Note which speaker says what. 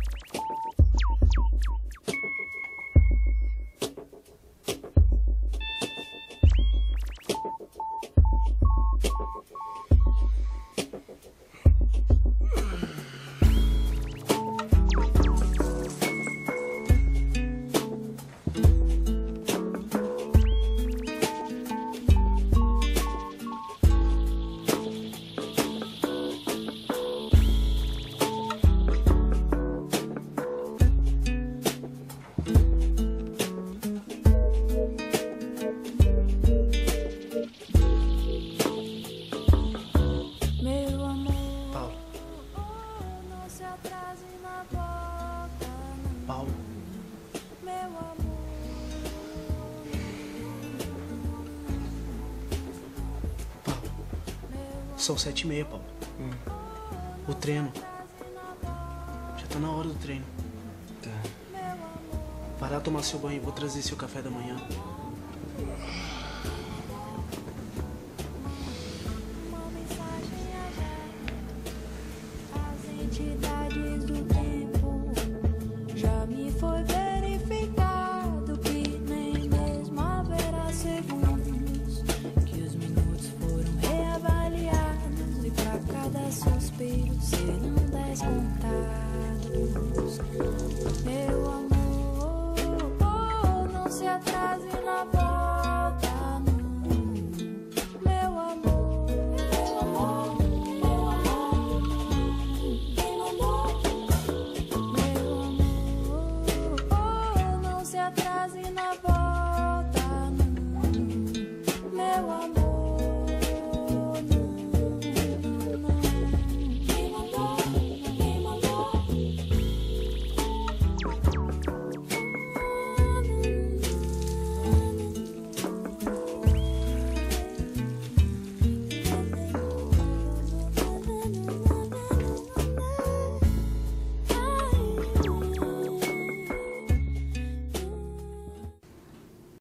Speaker 1: Paulo. Paulo, são 7h30, Paulo. O treino. Já tá na hora do treino.
Speaker 2: Tá.
Speaker 1: Vai lá tomar seu banho, vou trazer seu café da manhã.